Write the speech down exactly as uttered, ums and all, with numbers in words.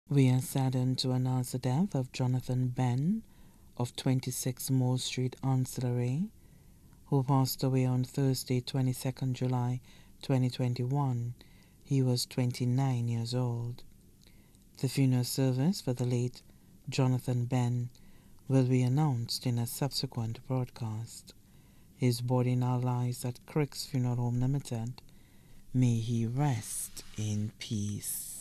We are saddened to announce the death of Jonathan Benn of twenty-six Moore Street, Ancillary, who passed away on Thursday, twenty-second July twenty twenty-one. He was twenty-nine years old. The funeral service for the late Jonathan Benn will be announced in a subsequent broadcast. His body now lies at Crick's Funeral Home Limited. May he rest in peace.